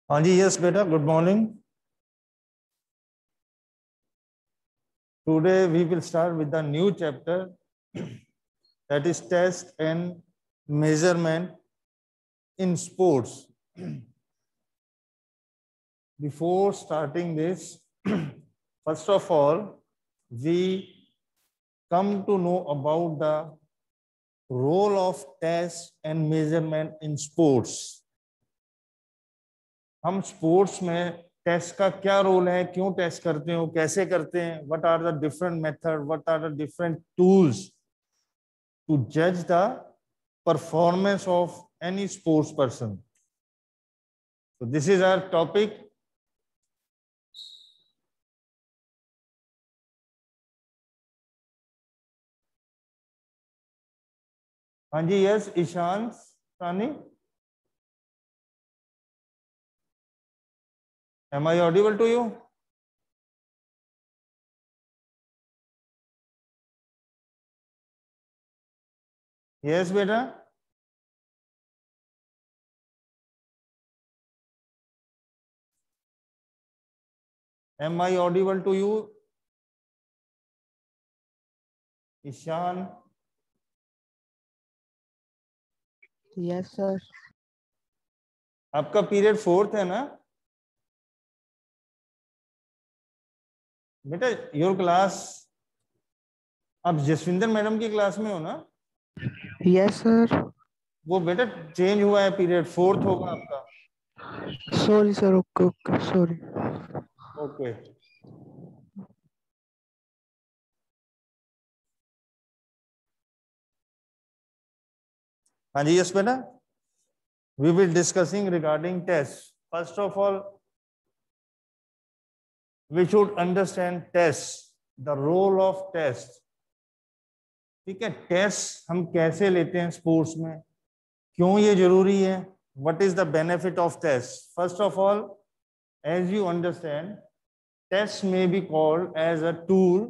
हाँ जी, यस बेटा, good morning. Today we will start with the new chapter that is test and measurement in sports. Before starting this, first of all, we come to know about the role of test and measurement in sports. हम sports में test का क्या role है, क्यों test करते हो, कैसे करते हैं, what are the different method, what are the different tools to जज the performance of any sports person. So this is our topic. हाँ जी, यस ईशान सानी, am I audible to you? Yes बेटा. Am I audible to you? Ishan. Yes sir. आपका period 4th है ना बेटा? Your class, आप जसविंदर मैडम की क्लास में हो ना? Yes sir. वो बेटा चेंज हुआ है, पीरियड 4th होगा आपका. Sorry sir. Okay okay sorry. Okay. हाँ जी, यस बेटा. We will discussing regarding tests. First of all, we should understand tests, the role of test. ठीक है, टेस्ट हम कैसे लेते हैं स्पोर्ट्स में, क्यों ये जरूरी है, what is the benefit of test. First of all, as you understand, tests may be called as a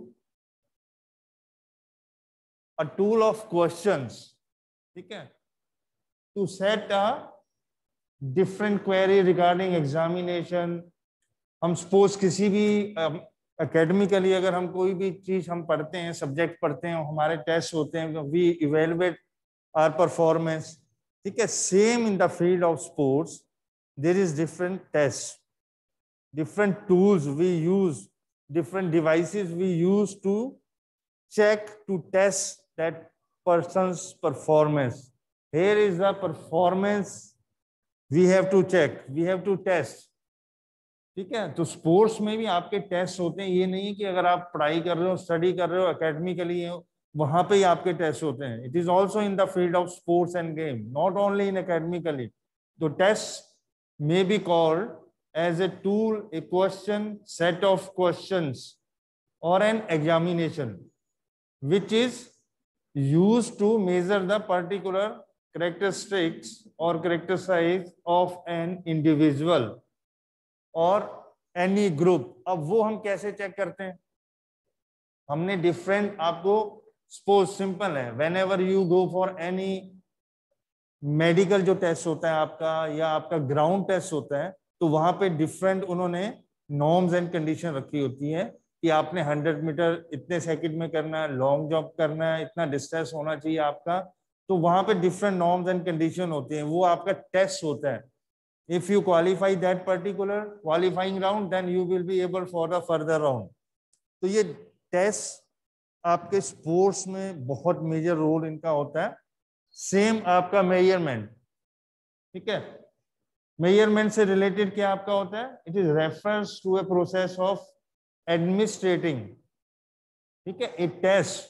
tool of questions. ठीक है, to set a different query regarding examination. हम सपोज किसी भी एकेडमिकली अगर हम कोई भी चीज हम पढ़ते हैं, सब्जेक्ट पढ़ते हैं, हमारे टेस्ट होते हैं, वी इवेलुएट आवर परफॉर्मेंस. ठीक है, same in the field of sports there is different test, different tools we use, different devices we use to check, to test that person's performance. Here is the performance we have to check, we have to test. ठीक है, तो sports में भी आपके test होते हैं. ये नहीं कि अगर आप पढ़ाई कर रहे हो, स्टडी कर रहे हो, एकेडमिकली हो, वहां पे ही आपके टेस्ट होते हैं. It is also in the field of sports and game, not only in academically. तो test may be called as a tool, a question, set of questions, or an examination which is used to measure the particular characteristics or characteristics of an individual or any group. अब वो हम कैसे check करते हैं? हमने different, आपको suppose simple है, whenever you go for any medical जो टेस्ट होता है आपका, या आपका ग्राउंड टेस्ट होता है, तो वहां पे डिफरेंट उन्होंने नॉर्म्स एंड कंडीशन रखी होती है कि आपने 100 मीटर इतने सेकंड में करना है, लॉन्ग जंप करना है, इतना डिस्टेंस होना चाहिए आपका. तो वहां पे डिफरेंट नॉर्म्स एंड कंडीशन होती हैं, वो आपका टेस्ट होता है. If you qualify that particular qualifying round, then you will be able for the further round. तो ये टेस्ट आपके स्पोर्ट्स में बहुत मेजर रोल इनका होता है. सेम आपका मेजरमेंट. ठीक है, मेजरमेंट से रिलेटेड क्या आपका होता है? It is refers to a process of administrating, ठीक है, a test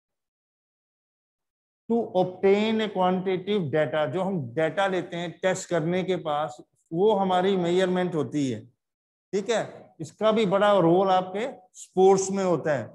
to obtain a quantitative data. जो हम डाटा लेते हैं टेस्ट करने के पास, वो हमारी मेजरमेंट होती है. ठीक है, इसका भी बड़ा रोल आपके स्पोर्ट्स में होता है.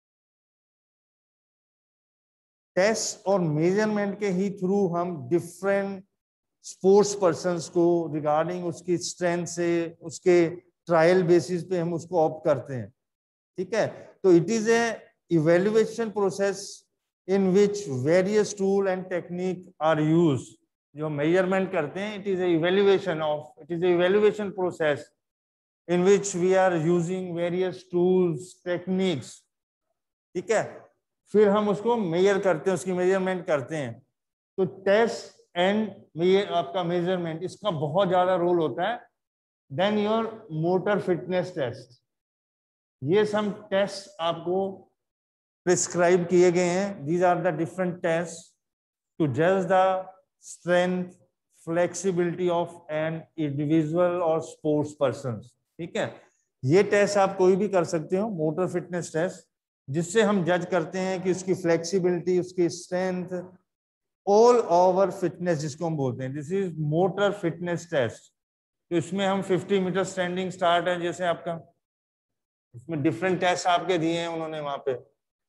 टेस्ट और मेजरमेंट के ही थ्रू हम डिफरेंट स्पोर्ट्स पर्सन्स को रिगार्डिंग उसकी स्ट्रेंथ से, उसके ट्रायल बेसिस पे हम उसको ऑप्ट करते हैं. ठीक है, तो it is a evaluation process in which various tool and technique are used जो मेजरमेंट करते हैं, it is evaluation process in which we are using various tools techniques, ठीक है। फिर हम उसको मेजर करते हैं, उसकी मेजरमेंट करते हैं। तो टेस्ट एंड आपका मेजरमेंट, इसका बहुत ज्यादा रोल होता है। Then your motor fitness test, ये सब टेस्ट आपको प्रिस्क्राइब किए गए हैं। These are the different test to जज the strength flexibility of an individual और स्पोर्ट्स पर्सन, ठीक है। ये टेस्ट आप कोई भी कर सकते हो, मोटर फिटनेस टेस्ट, जिससे हम जज करते हैं कि उसकी फ्लेक्सिबिलिटी, उसकी स्ट्रेंथ, ऑल ओवर फिटनेस जिसको हम बोलते हैं, this is motor fitness test. तो इसमें हम 50 मीटर स्टैंडिंग स्टार्ट है जैसे आपका, इसमें डिफरेंट टेस्ट आपके दिए हैं उन्होंने वहां पे।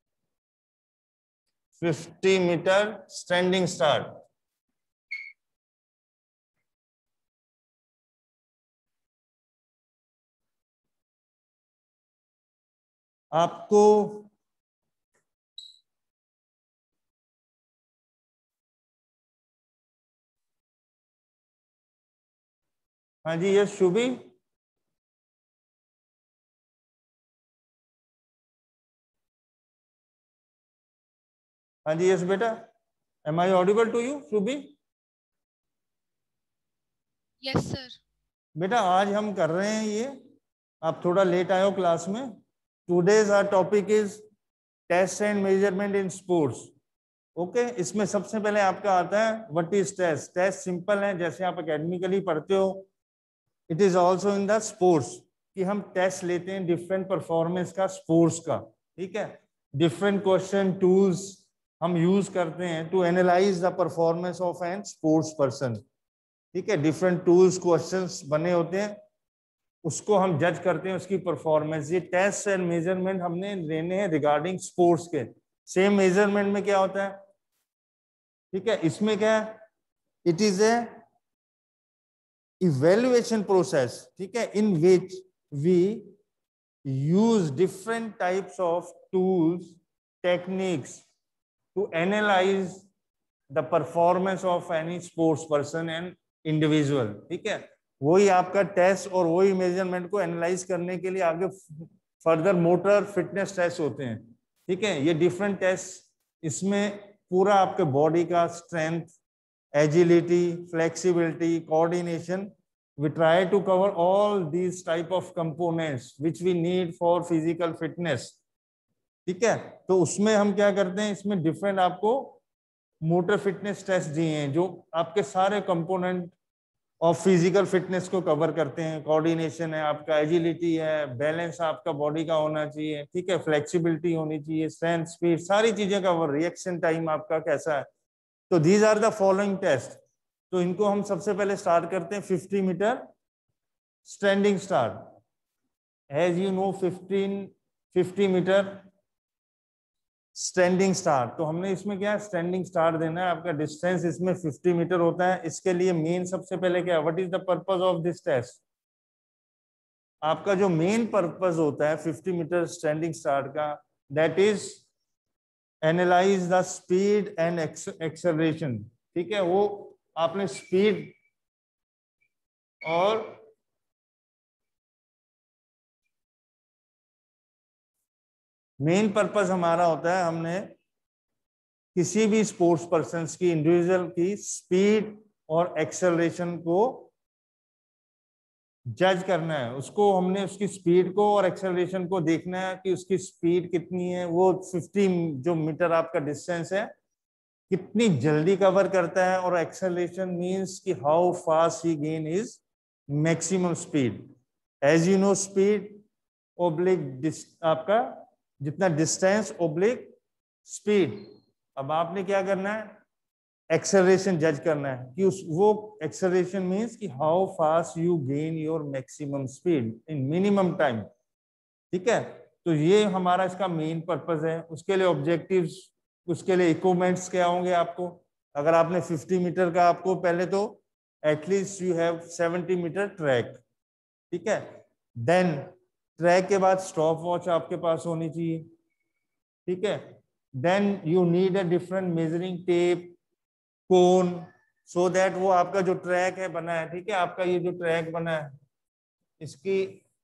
50 मीटर स्टैंडिंग स्टार्ट, आपको हाँ जी, यस शुभी, हाँ जी यस बेटा, am I audible to you Shubhi? Yes sir. बेटा आज हम कर रहे हैं ये, आप थोड़ा लेट आए हो क्लास में। Today's our topic is test and measurement in sports, okay. इसमें सबसे पहले आपका आता है what is test. Test simple है, जैसे आप एकेडमिकली पढ़ते हो, it is also in the sports, कि हम टेस्ट लेते हैं डिफरेंट परफॉर्मेंस का स्पोर्ट्स का, ठीक है। डिफरेंट क्वेश्चन टूल्स हम यूज करते हैं to analyse the performance of an sports person, ठीक है। डिफरेंट टूल्स क्वेश्चंस बने होते हैं, उसको हम जज करते हैं उसकी परफॉर्मेंस। ये टेस्ट एंड मेजरमेंट हमने लेने हैं रिगार्डिंग स्पोर्ट्स के। सेम मेजरमेंट में क्या होता है, ठीक है, इसमें क्या है, it is a evaluation process, ठीक है, in which we use different types of tools techniques to analyse the performance of any sports person and individual, ठीक है। वही आपका टेस्ट और वही मेजरमेंट को एनालाइज करने के लिए आगे फर्दर मोटर फिटनेस टेस्ट होते हैं, ठीक है। ये डिफरेंट टेस्ट, इसमें पूरा आपके बॉडी का strength, agility, flexibility, coordination, we try to cover all these type of components which we need for physical fitness, ठीक है। तो उसमें हम क्या करते हैं, इसमें डिफरेंट आपको मोटर फिटनेस टेस्ट दिए हैं जो आपके सारे कंपोनेंट ऑफ फिजिकल फिटनेस को कवर करते हैं। कोऑर्डिनेशन है आपका, एजिलिटी है, बैलेंस आपका बॉडी का होना चाहिए, ठीक है, फ्लेक्सिबिलिटी होनी चाहिए, स्ट्रेंथ, स्पीड, सारी चीजें कवर, रिएक्शन टाइम आपका कैसा है। तो these are the following test. तो इनको हम सबसे पहले स्टार्ट करते हैं 50 metre standing start. As you know 50 metre standing start, तो हमने इसमें क्या है, स्टैंडिंग स्टार्ट देना है। आपका डिस्टेंस इसमें 50 मीटर होता है। इसके लिए मेन सबसे पहले क्या है, what is the purpose of this test. आपका जो मेन पर्पस होता है 50 मीटर स्टैंडिंग स्टार्ट का, that is analyse the speed and acceleration, ठीक है। वो आपने स्पीड और मेन पर्पस हमारा होता है, हमने किसी भी स्पोर्ट्स पर्सन की, इंडिविजुअल की स्पीड और एक्सेलरेशन को जज करना है। उसको हमने उसकी स्पीड को और एक्सेलरेशन को देखना है कि उसकी स्पीड कितनी है, वो 50 जो मीटर आपका डिस्टेंस है कितनी जल्दी कवर करता है, और एक्सेलरेशन मींस कि how fast he gain is maximum speed. As you know speed oblique आपका जितना डिस्टेंस ओब्लिक स्पीड। अब आपने क्या करना है, एक्सेलरेशन जज करना है कि उस वो एक्सेलरेशन मींस कि how fast you gain your maximum speed in minimum time, ठीक है। तो ये हमारा इसका मेन पर्पस है। उसके लिए ऑब्जेक्टिव्स, उसके लिए इक्विपमेंट्स क्या होंगे आपको। अगर आपने 50 मीटर का, आपको पहले तो at least you have 70 metre track, ठीक है। देन ट्रैक के बाद स्टॉप वॉच आपके पास होनी चाहिए, ठीक है। Then you need a different measuring tape, cone, so that वो आपका जो ट्रैक है बना है, ठीक है, आपका ये जो ट्रैक बना है इसकी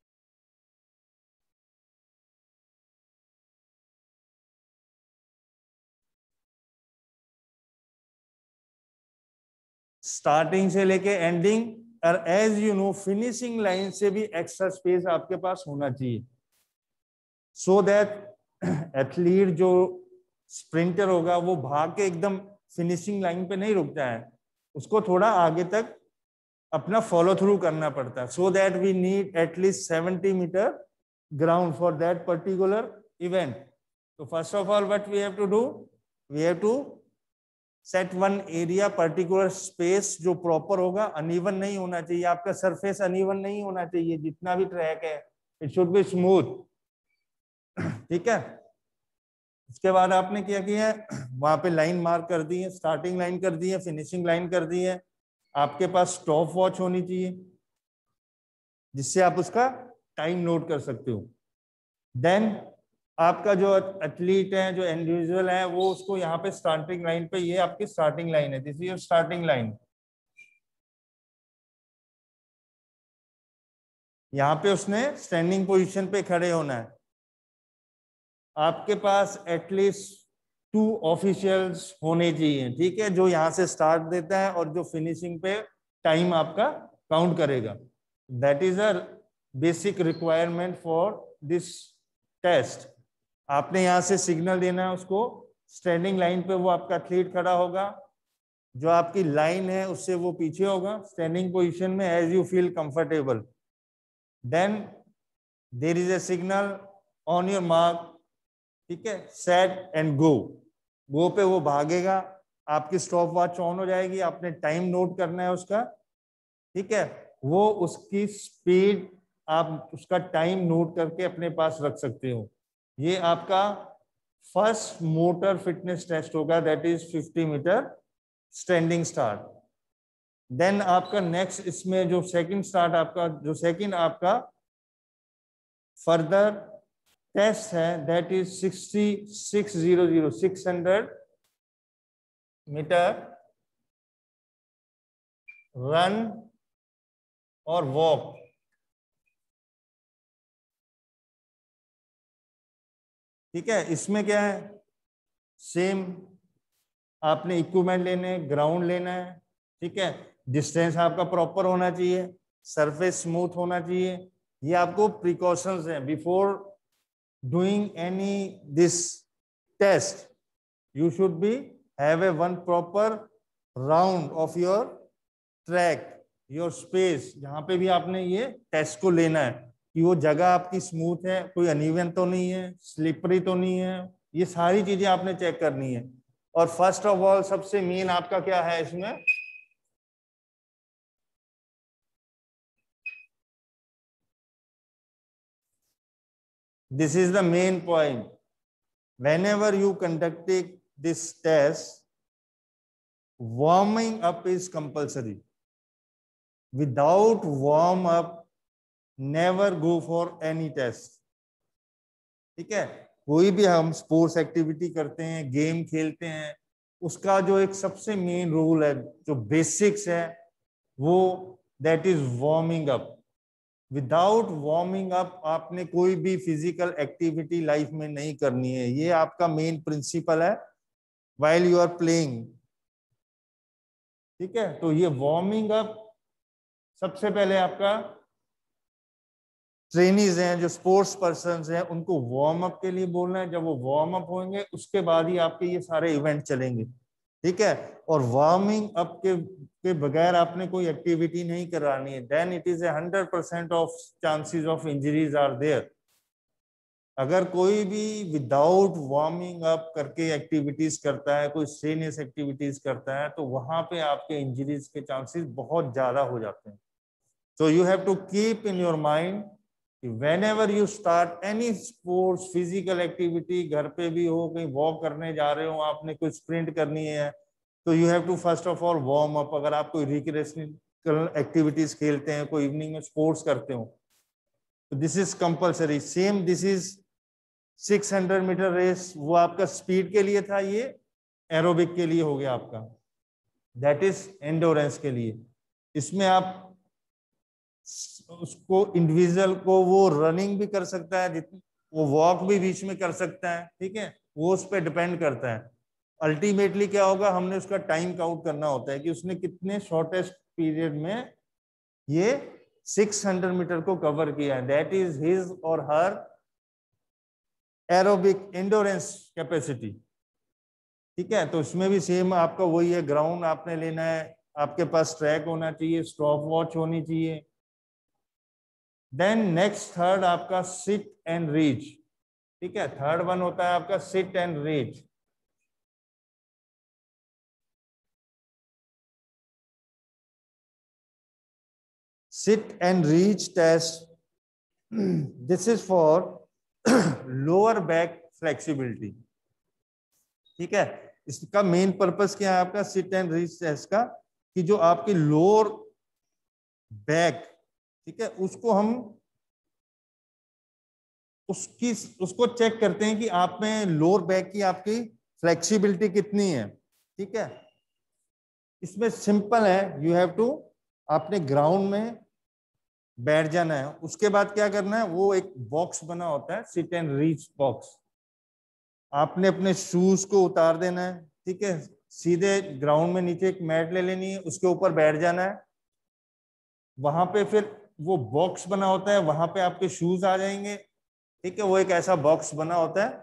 स्टार्टिंग से लेके एंडिंग और as you know finishing line से भी एक्स्ट्रा स्पेस आपके पास होना चाहिए, सो दैट एथलीट जो स्प्रिंटर होगा वो भाग के एकदम फिनिशिंग लाइन पे नहीं रुकता है, उसको थोड़ा आगे तक अपना फॉलो थ्रू करना पड़ता है, so that we need at least 70 metre ground for that particular event. तो first of all what we have to do, we have to set one area particular space जो प्रॉपर होगा, अनइवन नहीं होना चाहिए, आपका सरफेस अनइवन नहीं होना चाहिए, जितना भी ट्रैक है इट शुड बी स्मूथ, ठीक है। उसके बाद आपने क्या किया है, वहां पे लाइन मार्क कर दी है, स्टार्टिंग लाइन कर दी है, फिनिशिंग लाइन कर दी है, आपके पास स्टॉप वॉच होनी चाहिए जिससे आप उसका टाइम नोट कर सकते हो। देन आपका जो एथलीट है, जो इंडिविजुअल है, वो उसको यहाँ पे स्टार्टिंग लाइन पे, ये आपकी स्टार्टिंग लाइन है, this is your starting line, यहाँ पे उसने स्टैंडिंग पोजीशन पे खड़े होना है। आपके पास एटलीस्ट 2 ऑफिशियल्स होने चाहिए, ठीक है, जो यहाँ से स्टार्ट देता है और जो फिनिशिंग पे टाइम आपका काउंट करेगा। That is a basic requirement for this test. आपने यहाँ से सिग्नल देना है उसको, स्टैंडिंग लाइन पे वो आपका एथलीट खड़ा होगा, जो आपकी लाइन है उससे वो पीछे होगा स्टैंडिंग पोजीशन में, as you feel comfortable. Then there is a signal on your mark, ठीक है, सेट एंड गो, गो पे वो भागेगा, आपकी स्टॉप वॉच ऑन हो जाएगी, आपने टाइम नोट करना है उसका, ठीक है, वो उसकी स्पीड आप उसका टाइम नोट करके अपने पास रख सकते हो। ये आपका फर्स्ट मोटर फिटनेस टेस्ट होगा, that is 50 metre standing start. Then आपका नेक्स्ट इसमें जो सेकंड स्टार्ट आपका, जो सेकंड आपका फर्दर टेस्ट है, दैट इज 600 मीटर रन और वॉक, ठीक है। इसमें क्या है, सेम आपने इक्विपमेंट लेने, ग्राउंड लेना है, ठीक है, डिस्टेंस आपका प्रॉपर होना चाहिए, सरफेस स्मूथ होना चाहिए, ये आपको प्रिकॉशंस हैं before doing any this test. You should be have a one proper round of your track, your space, जहां पे भी आपने ये टेस्ट को लेना है कि वो जगह आपकी स्मूथ है, कोई अनइवन तो नहीं है, स्लिपरी तो नहीं है, ये सारी चीजें आपने चेक करनी है। और फर्स्ट ऑफ ऑल सबसे मेन आपका क्या है इसमें, this is the main point, whenever you conducting this test, warming up is compulsory. Without warm up, never go for any test, ठीक है। कोई भी हम स्पोर्ट्स एक्टिविटी करते हैं, गेम खेलते हैं, उसका जो एक सबसे मेन रूल है, जो बेसिक्स है, वो that is warming up. Without warming up आपने कोई भी फिजिकल एक्टिविटी लाइफ में नहीं करनी है, ये आपका मेन प्रिंसिपल है व्हाइल यू आर प्लेइंग, ठीक है। तो ये वार्मिंग अप सबसे पहले आपका ट्रेनीज हैं, जो स्पोर्ट्स पर्सन हैं, उनको वार्म अप के लिए बोलना है, जब वो वार्म अप होंगे उसके बाद ही आपके ये सारे इवेंट चलेंगे, ठीक है। और वार्मिंग अप के बगैर आपने कोई एक्टिविटी नहीं करानी है, then it is 100% of chances of injuries are there. अगर कोई भी विदाउट वार्मिंग अप करके एक्टिविटीज करता है, कोई स्ट्रेनियस एक्टिविटीज करता है, तो वहां पे आपके इंजरीज के चांसेस बहुत ज्यादा हो जाते हैं। So you have to keep in your mind, whenever you start any sports physical activity, घर पे भी हो, कहीं वॉक करने जा रहे हो, आपने कोई स्प्रिंट करनी है, तो you have to first of all warm up। अगर आप कोई रिक्रिएशनल एक्टिविटीज खेलते हैं, कोई इवनिंग में स्पोर्ट्स करते हो, तो this is compulsory. Same this is 600 metre race, वो आपका स्पीड के लिए था, ये एरोबिक के लिए हो गया आपका, दैट इज एंडोरेंस के लिए। इसमें आप उसको इंडिविजुअल को वो रनिंग भी कर सकता है, वो वॉक भी बीच में कर सकता है, ठीक है, वो उस पर डिपेंड करता है। अल्टीमेटली क्या होगा, हमने उसका टाइम काउंट करना होता है कि उसने कितने शॉर्टेस्ट पीरियड में ये 600 मीटर को कवर किया है। दैट इज हिज और हर एरोबिक एंडोरेंस कैपेसिटी, ठीक है। तो इसमें भी सेम आपका वही है, ग्राउंड आपने लेना है, आपके पास ट्रैक होना चाहिए, स्टॉप वॉच होनी चाहिए। देन नेक्स्ट थर्ड आपका सिट एंड रीच, ठीक है। थर्ड वन होता है आपका sit and reach. Sit and reach test, this is for lower back flexibility, ठीक है। इसका मेन पर्पस क्या है आपका सिट एंड रीच टेस्ट का, कि जो आपकी लोअर बैक, ठीक है, उसको हम उसको चेक करते हैं कि आप में लोअर बैक की आपकी फ्लेक्सिबिलिटी कितनी है, ठीक है। इसमें सिंपल है, यू हैव टू आपने ग्राउंड में बैठ जाना है, उसके बाद क्या करना है, वो एक बॉक्स बना होता है सिट एंड रीच बॉक्स, आपने अपने शूज को उतार देना है, ठीक है, सीधे ग्राउंड में नीचे एक मैट ले लेनी है, उसके ऊपर बैठ जाना है। वहां पे फिर वो बॉक्स बना होता है, वहां पे आपके शूज आ जाएंगे, ठीक है। वो एक ऐसा बॉक्स बना होता है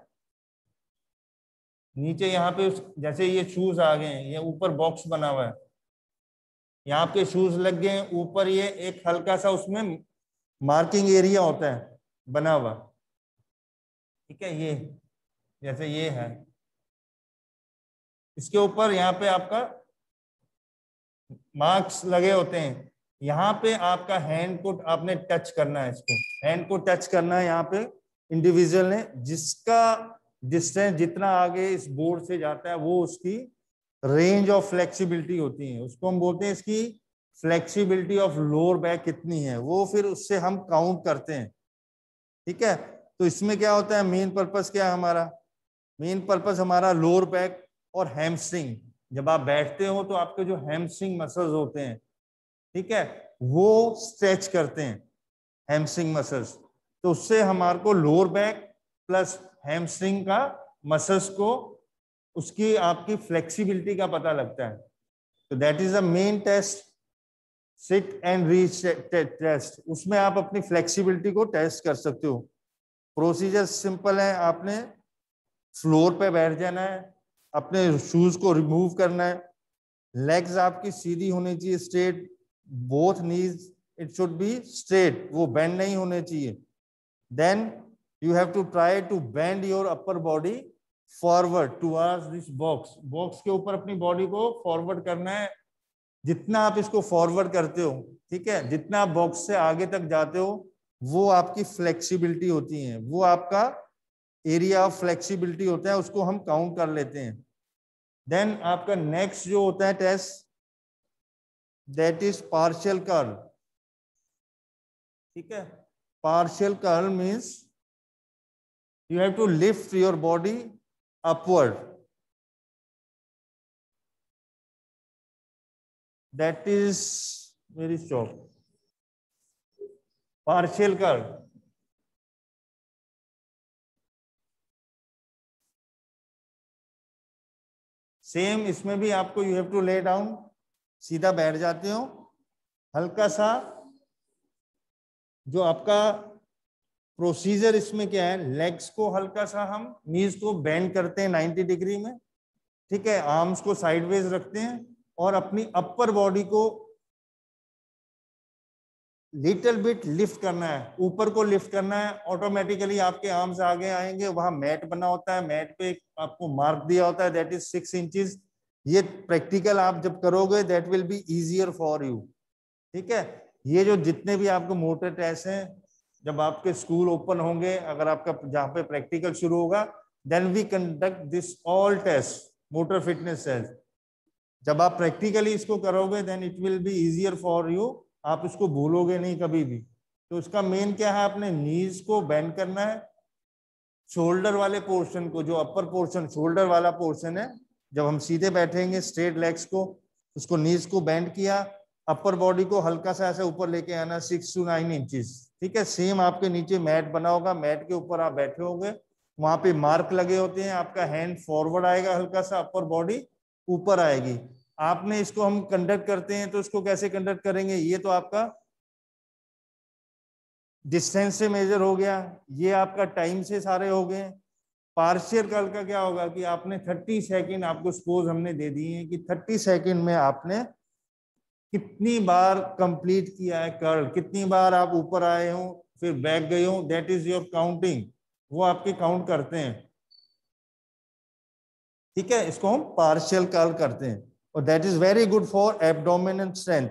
नीचे, यहाँ पे जैसे ये शूज आ गए हैं, ये ऊपर बॉक्स बना हुआ है, यहाँ पे शूज लग गए हैं, ऊपर ये एक हल्का सा उसमें मार्किंग एरिया होता है बना हुआ, ठीक है। ये जैसे ये है, इसके ऊपर यहाँ पे आपका मार्क्स लगे होते हैं, यहाँ पे आपका हैंड को आपने टच करना है, इसको हैंड को टच करना है यहाँ पे इंडिविजुअल ने, जिसका डिस्टेंस जितना आगे इस बोर्ड से जाता है वो उसकी रेंज ऑफ फ्लेक्सिबिलिटी होती है, उसको हम बोलते हैं इसकी फ्लेक्सिबिलिटी ऑफ लोअर बैक कितनी है, वो फिर उससे हम काउंट करते हैं, ठीक है। तो इसमें क्या होता है, मेन पर्पस क्या है हमारा, मेन पर्पस हमारा लोअर बैक और हैमस्ट्रिंग। जब आप बैठते हो तो आपके जो हैमस्ट्रिंग मसल्स होते हैं, ठीक है, वो स्ट्रेच करते हैं हैमस्ट्रिंग मसल्स, तो उससे हमारे को लोअर बैक प्लस हैमस्ट्रिंग का मसल्स को उसकी आपकी फ्लेक्सिबिलिटी का पता लगता है। तो that is the main test, sit and reach test. उसमें आप अपनी फ्लेक्सिबिलिटी को टेस्ट कर सकते हो। प्रोसीजर सिंपल है, आपने फ्लोर पे बैठ जाना है, अपने शूज को रिमूव करना है, लेग्स आपकी सीधी होनी चाहिए, straight, both knees it should be straight, वो बेंड नहीं होने चाहिए। Then you have to try to bend your upper body forward towards this box, box के ऊपर अपनी बॉडी को फॉरवर्ड करना है, जितना आप इसको फॉरवर्ड करते हो, ठीक है, जितना आप बॉक्स से आगे तक जाते हो वो आपकी फ्लेक्सिबिलिटी होती है, वो आपका एरिया ऑफ फ्लेक्सिबिलिटी होता है, उसको हम काउंट कर लेते हैं। देन आपका नेक्स्ट जो होता है test, that is partial curl, ठीक है। Partial curl means you have to lift your body upward, that is very stop partial curl. Same इसमें भी आपको you have to lay down, सीधा बैठ जाते हो, हल्का सा जो आपका प्रोसीजर इसमें क्या है, लेग्स को हल्का सा हम नीज को बेंड करते हैं 90 डिग्री में, ठीक है, आर्म्स को साइडवेज रखते हैं और अपनी अपर बॉडी को लिटिल बिट लिफ्ट करना है, ऊपर को लिफ्ट करना है, ऑटोमेटिकली आपके आर्म्स आगे आएंगे। वहां मैट बना होता है, मैट पे आपको मार्क दिया होता है दैट इज 6 इंचेस। ये प्रैक्टिकल आप जब करोगे that will be easier for you, ठीक है। ये जो जितने भी आपके मोटर टेस्ट हैं, जब आपके स्कूल ओपन होंगे, अगर आपका जहाँ पे प्रैक्टिकल शुरू होगा, then we conduct this all test motor fitness test. जब आप प्रैक्टिकली इसको करोगे then it will be easier for you, आप इसको भूलोगे नहीं कभी भी। तो इसका मेन क्या है, अपने नीज को बेंड करना है, शोल्डर वाले पोर्शन को, जो अपर पोर्शन शोल्डर वाला पोर्शन है, जब हम सीधे बैठेंगे स्ट्रेट लेग्स को, उसको नीज को बेंड किया, अपर बॉडी को हल्का सा ऐसे ऊपर लेके आना 6 to 9 इंचेस। ठीक है, सेम आपके नीचे मैट बना होगा, मैट के ऊपर आप बैठे होंगे, वहां पे मार्क लगे होते हैं, आपका हैंड फॉरवर्ड आएगा हल्का सा, अपर बॉडी ऊपर आएगी। आपने इसको हम कंडक्ट करते हैं तो इसको कैसे कंडक्ट करेंगे, ये तो आपका डिस्टेंस से मेजर हो गया, ये आपका टाइम से सारे हो गए। पार्शियल कर्ल का क्या होगा कि आपने 30 सेकंड आपको सपोज हमने दे दिए हैं कि 30 सेकंड में आपने कितनी बार कंप्लीट किया है कर्ल, कितनी बार आप ऊपर आए हो फिर बैक गए हो, दैट इज योर काउंटिंग, वो आपके काउंट करते हैं। ठीक है, इसको हम पार्शियल कर्ल करते हैं और that is very good for abdominal strength.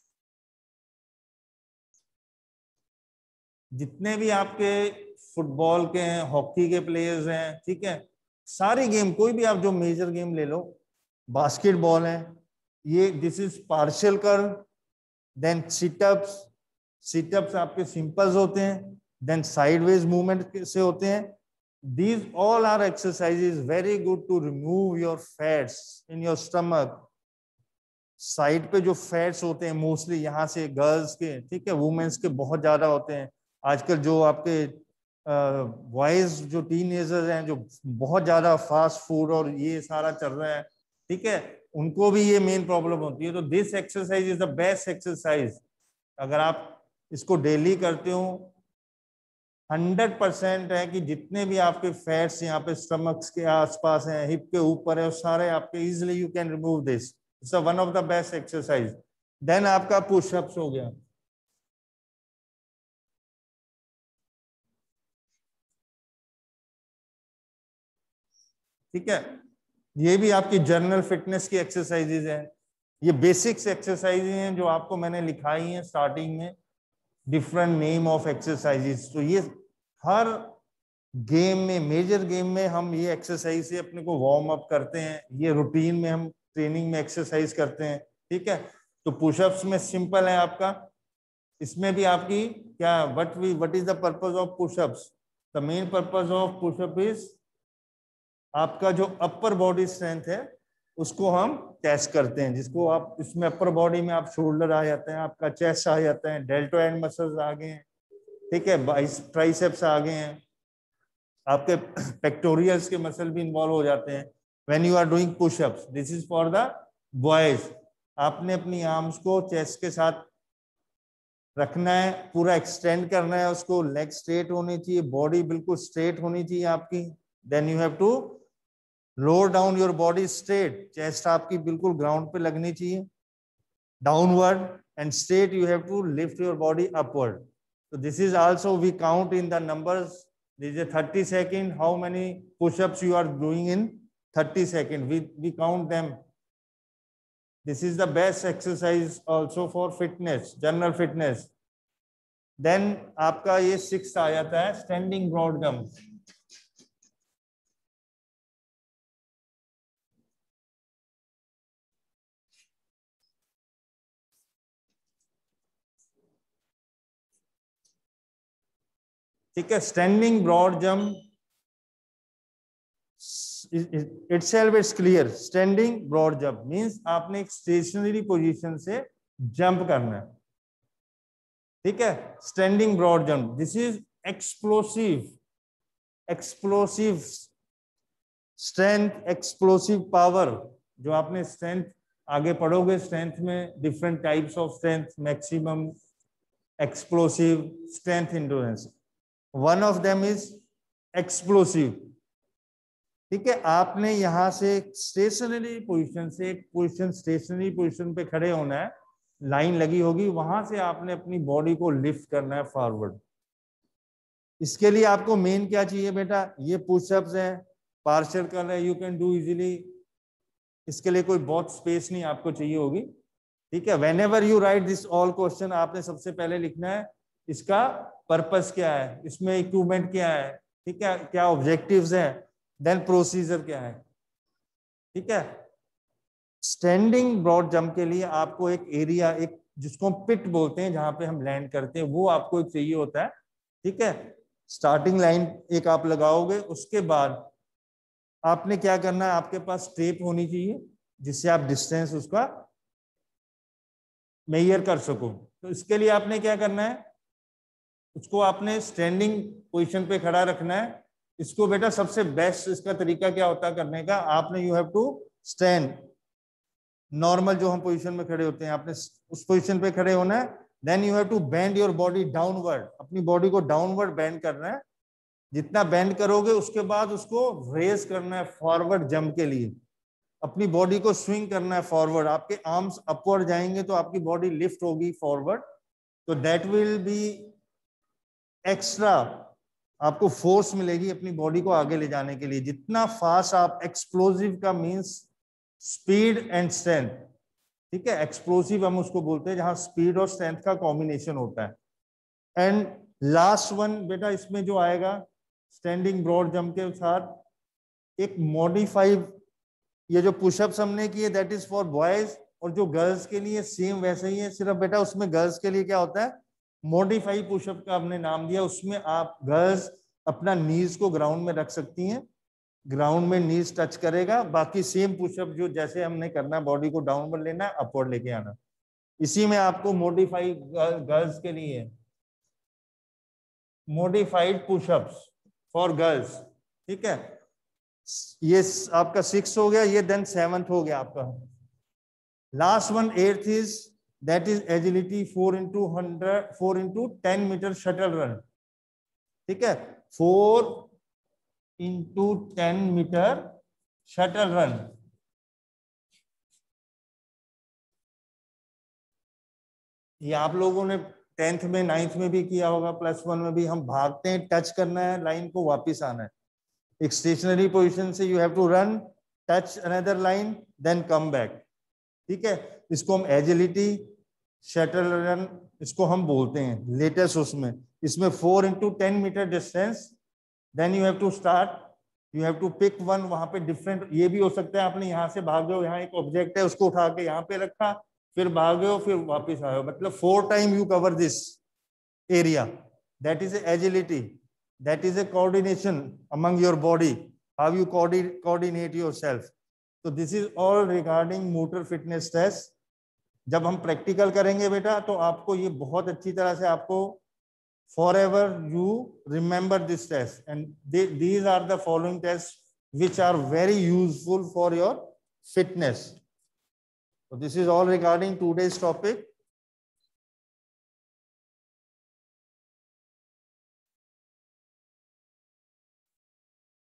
जितने भी आपके फुटबॉल के हैं, हॉकी के प्लेयर्स हैं, ठीक है, सारी गेम, कोई भी आप जो मेजर गेम ले लो, बास्केटबॉल है, ये this is partial curl. Then situps, situps आपके सिंपल्स होते हैं, देन साइडवेज मूवमेंट से होते हैं। These all are exercises very good to remove your fats in your stomach. Side पे जो फैट्स होते हैं मोस्टली यहाँ से गर्ल्स के, ठीक है, वुमेन्स के बहुत ज्यादा होते हैं। आजकल जो आपके बॉयज जो टीनेजर्स हैं, जो बहुत ज्यादा फास्ट फूड और ये सारा चल रहा है, ठीक है, उनको भी ये मेन प्रॉब्लम होती है। तो this exercise is the best exercise. अगर आप इसको डेली करते हो, 100% है कि जितने भी आपके फैट्स यहाँ पे स्टमक्स के आसपास हैं, हिप के ऊपर है, सारे आपके easily you can remove this. It's one of the best exercise. Then आपका पुशअप्स हो गया। ठीक है, ये भी आपकी जनरल फिटनेस की एक्सरसाइजेज हैं। ये बेसिक्स एक्सरसाइजेज हैं जो आपको मैंने लिखाई हैं स्टार्टिंग में, डिफरेंट नेम ऑफ एक्सरसाइजेज। तो ये हर गेम में, मेजर गेम में हम ये एक्सरसाइज से अपने को वार्म अप करते हैं, ये रूटीन में हम ट्रेनिंग में एक्सरसाइज करते हैं। ठीक है, तो पुशअप्स में सिंपल है आपका, इसमें भी आपकी क्या, what is the purpose of pushups? The main purpose of pushup is आपका जो अपर बॉडी स्ट्रेंथ है उसको हम टेस्ट करते हैं, जिसको आप इसमें अपर बॉडी में आप शोल्डर आ जाते हैं, आपका चेस्ट आ जाता है, डेल्टोइड मसल्स आ गए हैं, ठीक है, ट्राइसेप्स आ गए हैं, आपके पेक्टोरियल्स के मसल भी इन्वॉल्व हो जाते हैं when you are doing pushups. This is for the boys. आपने अपनी आर्म्स को चेस्ट के साथ रखना है, पूरा एक्सटेंड करना है उसको, लेग स्ट्रेट होनी चाहिए, बॉडी बिल्कुल स्ट्रेट होनी चाहिए आपकी। Then you have to lower down your body straight, chest आपकी बिल्कुल ग्राउंड पे लगनी चाहिए, downward and straight you have to lift your body upward. So this is also we count in the numbers. This is a 30 second. How many push-ups you are doing in 30 seconds? We count them. This is the best exercise also for fitness, general fitness. Then आपका ये 6th आ जाता है standing broad jump. ठीक है, standing broad jump itself it's clear. Standing broad jump means आपने एक stationary position से jump करना है। ठीक है, standing broad jump, this is explosive, explosive strength, explosive power. जो आपने स्ट्रेंथ आगे पढ़ोगे, स्ट्रेंथ में different types of strength, maximum, explosive, strength, endurance. One of them is explosive. ठीक है, आपने यहां से स्टेशनरी पोजीशन से एक पोजीशन, स्टेशनरी पोजीशन पे खड़े होना है, लाइन लगी होगी, वहां से आपने अपनी बॉडी को लिफ्ट करना है फॉरवर्ड। इसके लिए आपको मेन क्या चाहिए बेटा, ये पुशअप्स है, पार्शियल कर्ल है, यू कैन डू इजीली। इसके लिए कोई बहुत स्पेस नहीं आपको चाहिए होगी। ठीक है, whenever you write this all question, आपने सबसे पहले लिखना है इसका पर्पस क्या है, इसमें इक्विपमेंट क्या है, ठीक है, क्या ऑब्जेक्टिव्स हैं, देन प्रोसीजर क्या है। ठीक है, स्टैंडिंग ब्रॉड जंप के लिए आपको एक एरिया, एक जिसको हम पिट बोलते हैं, जहां पे हम लैंड करते हैं, वो आपको एक चाहिए होता है। ठीक है, स्टार्टिंग लाइन एक आप लगाओगे, उसके बाद आपने क्या करना है, आपके पास टेप होनी चाहिए जिससे आप डिस्टेंस उसका मेजर कर सको। तो इसके लिए आपने क्या करना है, उसको आपने स्टैंडिंग पोजीशन पे खड़ा रखना है। इसको बेटा सबसे बेस्ट इसका तरीका क्या होता है करने का, आपने you have to stand normal जो हम पोजीशन में खड़े होते हैं, आपने उस पोजीशन पे खड़े होना है। Then you have to bend your body downward, अपनी बॉडी को डाउनवर्ड बेंड करना है। जितना बेंड करोगे उसके बाद उसको रेज करना है फॉरवर्ड जंप के लिए, अपनी बॉडी को स्विंग करना है फॉरवर्ड। आपके आर्म्स अपवर्ड जाएंगे तो आपकी बॉडी लिफ्ट होगी फॉरवर्ड, तो दैट विल बी एक्स्ट्रा, आपको फोर्स मिलेगी अपनी बॉडी को आगे ले जाने के लिए। जितना फास्ट आप, एक्सप्लोसिव का मींस स्पीड एंड स्ट्रेंथ, ठीक है, एक्सप्लोसिव हम उसको बोलते हैं जहां स्पीड और स्ट्रेंथ का कॉम्बिनेशन होता है। एंड लास्ट वन बेटा इसमें जो आएगा स्टैंडिंग ब्रॉड जंप के साथ एक मॉडिफाइड, ये जो पुशअप्स हमने किए दैट इज फॉर बॉयज, और जो गर्ल्स के लिए सेम वैसे ही है, सिर्फ बेटा उसमें गर्ल्स के लिए क्या होता है, मॉडिफाइड पुशअप का हमने नाम दिया। उसमें आप गर्ल्स अपना नीज को ग्राउंड में रख सकती हैं, ग्राउंड में नीज टच करेगा, बाकी सेम पुशअप जो जैसे हमने करना है, बॉडी को डाउनवर्ड लेना है, अपवर्ड लेके आना। इसी में आपको मॉडिफाइड गर्ल्स के लिए मॉडिफाइड पुशअप्स फॉर गर्ल्स, ठीक है, ये आपका 6 हो गया, ये देन 7th हो गया आपका। Last one 8th is that is agility 4x10 meter shuttle run, ठीक है, 4x10 मीटर शटल रन। ये आप लोगों ने 10th में 9th में भी किया होगा, +1 में भी। हम भागते हैं, टच करना है लाइन को, वापस आना है एक स्टेशनरी पोजीशन से, you have to run, touch another line, then come back, ठीक है। इसको हम एजिलिटी शटल रन इसको हम बोलते हैं लेटेस्ट उसमें। इसमें 4x10 meter distance, then you have to start, you have to pick one, वहां पे डिफरेंट, ये भी हो सकता है आपने यहाँ से भागे हो, यहाँ एक ऑब्जेक्ट है उसको उठा के यहाँ पे रखा, फिर भागे हो, फिर वापस आए हो, मतलब 4 time you cover this area, that is agility, that is a coordination among your body, how you coordinate yourself. So this is all regarding motor fitness test. जब हम प्रैक्टिकल करेंगे बेटा तो आपको ये बहुत अच्छी तरह से, आपको forever you remember this test, and these are the following tests which are very useful for your fitness. So this is all regarding today's topic.